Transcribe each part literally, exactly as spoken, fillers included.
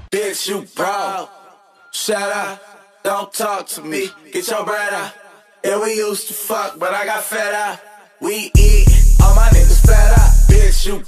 Bitch, you broke. Shut up, don't talk to me. Get your bread out. Yeah, we used to fuck, but I got fed up. We eat, all my niggas fed up. Bitch, you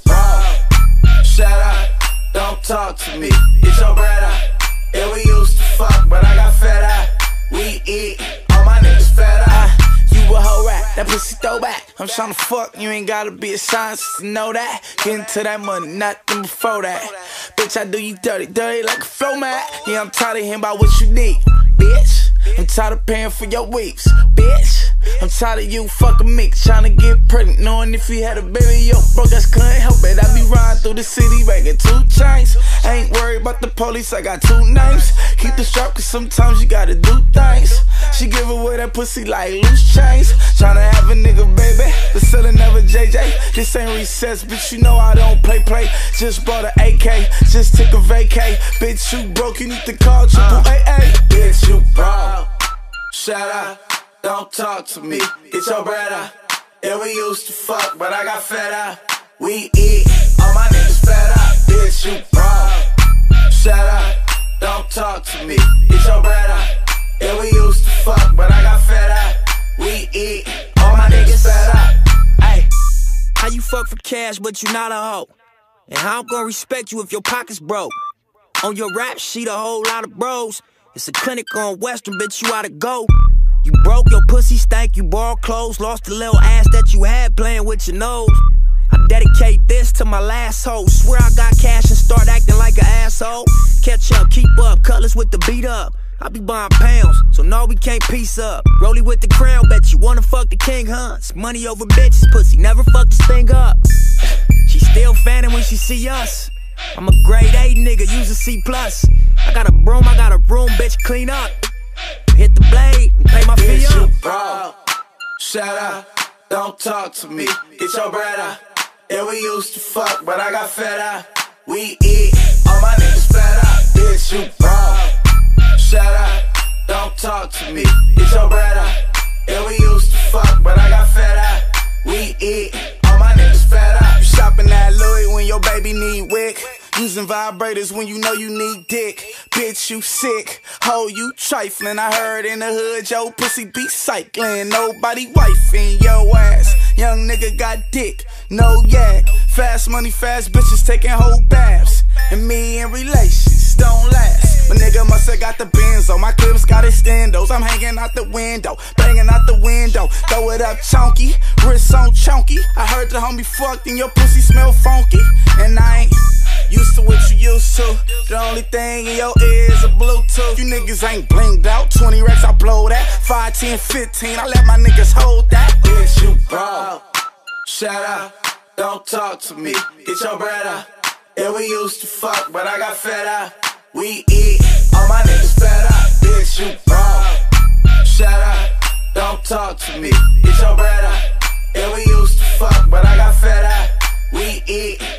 broke. Shut up, don't talk to me. Get your bread out. Yeah, we used to fuck, but I got fed up. We eat, all my niggas fed up. Uh, you a hoe rat, that pussy throwback. I'm tryna fuck, you ain't gotta be a scientist to know that. Get into that money, nothing before that. Bitch, I do you dirty, dirty like a flow mat. Yeah, I'm tired of hearing about what you need, bitch. I'm tired of paying for your weeks, bitch. I'm tired of you fucking me, tryna get pregnant, knowing if you had a baby, yo, broke ass couldn't help it. I be riding through the city, making two chains. I ain't worried about the police, I got two names. Keep the strap, cause sometimes you gotta do things. She give away that pussy like loose chains. Tryna have a nigga, baby, but still never J J. This ain't recess, bitch, you know I don't play play. Just bought an A K, just took a vacay. Bitch, you broke, you need to call triple A A. Bitch, you broke. Shut up, don't talk to me. Get your bread out. Yeah, we used to fuck, but I got fed up. We eat, all my niggas fed up. Bitch, you broke. Shut up, don't talk to me. Get your bread out. Yeah, we used to fuck, but I got fed up. We eat, all my niggas fed up. Ay, how you fuck for cash, but you not a hoe? And how I'm gonna respect you if your pocket's broke? On your rap sheet, a whole lot of bros. It's a clinic on Western, bitch, you oughta go. You broke, your pussy stank, you borrowed clothes, lost the little ass that you had playing with your nose. I dedicate this to my last hoe. Swear I got cash and start acting like an asshole. Catch up, keep up, cutlass with the beat up. I be buying pounds, so no, we can't piece up. Rollie with the crown, bet you wanna fuck the king, huh? It's money over bitches, pussy, never fuck this thing up. She still fanning when she see us. I'm a grade A nigga, use a C plus. I got a broom, I got a room, bitch, clean up. Hit the blade and pay my fee up. Bitch, up. you broke. Shut up, don't talk to me. Get your bread out. Yeah, we used to fuck, but I got fed up. We eat, all my niggas fed up. Bitch, you broke. Shut up, don't talk to me. Get your bread out. Yeah, we used to fuck, but I got fed up. We eat, all my niggas fed up. You shopping at Louis when your baby need wick. Using vibrators when you know you need dick. Bitch, you sick. Ho, you trifling. I heard in the hood, yo, pussy be cycling. Nobody wifing your ass. Young nigga got dick, no yak. Fast money, fast bitches taking whole baths. And me in relations don't last. My nigga must have got the Benzo. My clips got extendos. I'm hanging out the window, banging out the window. Throw it up chunky, wrist on chunky. I heard the homie fucked and your pussy smell funky. And I ain't used to what you used to. The only thing in your ear is a Bluetooth. You niggas ain't blinged out. twenty racks, I blow that. five, ten, fifteen, I let my niggas hold that. Bitch, you broke. Shut up, don't talk to me. Get your bread out. Yeah, we used to fuck, but I got fed up. We eat, all my niggas fed up. Bitch, you broke. Shut up, don't talk to me. Get your bread out. Yeah, we used to fuck, but I got fed up. We eat.